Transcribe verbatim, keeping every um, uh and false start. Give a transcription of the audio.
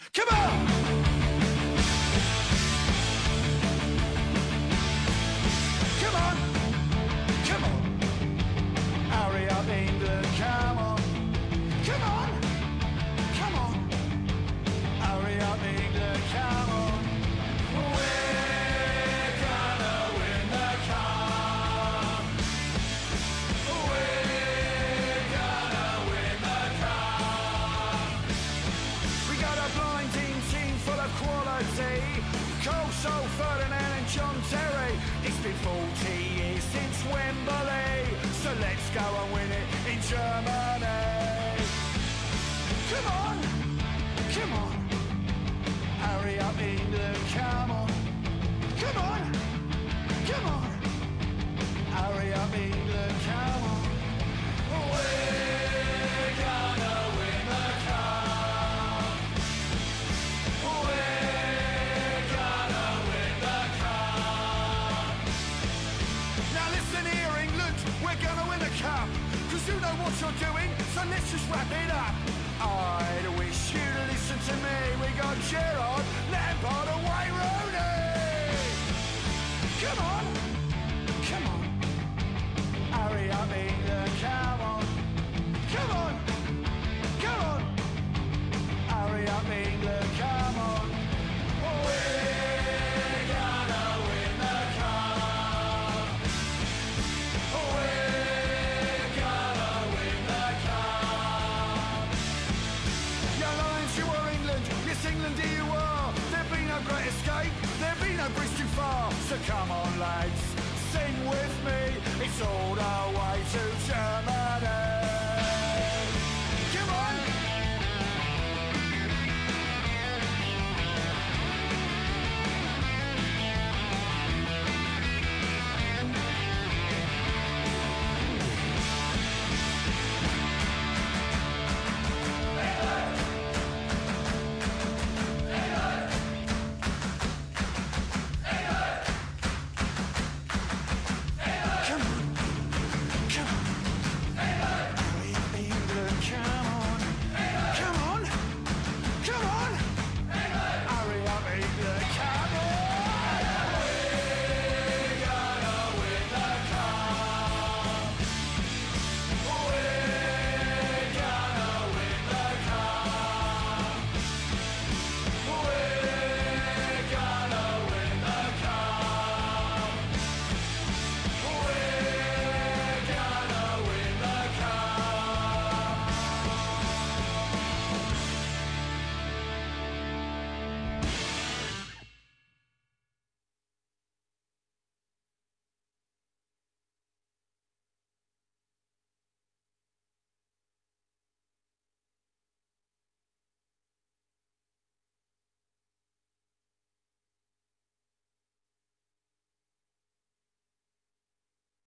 Come on! Come on! Come on! Hurry up, England, come on! Come on! Come on! Hurry up, England, come on! We're gonna win the cup! We're gonna win the cup! We got a blinding team full of quality. Coxon, Ferdinand and John Terry. It's been forty years since Wembley, so let's go and win it in Germany. Come on, come on, hurry up, England, come on. Come on, come on, hurry up, England, come on. We're gonna win the cup. We're gonna win the cup. Now listen here, England, we're gonna win the cup. Cause you know what you're doing, so let's just wrap it up. I'd wish you'd listen to me. We got Gerrard, Lampard and Wayne Rooney. Come on, come on, hurry up, England, come on. Come on, come on, hurry up, England, come on. We're gonna win the cup. We're gonna win the cup. Your Lions, you are England, yes England here you are. There'll be no great escape, there'll be no bridge too far. So come on lads, sing with me, it's all the way to Germany.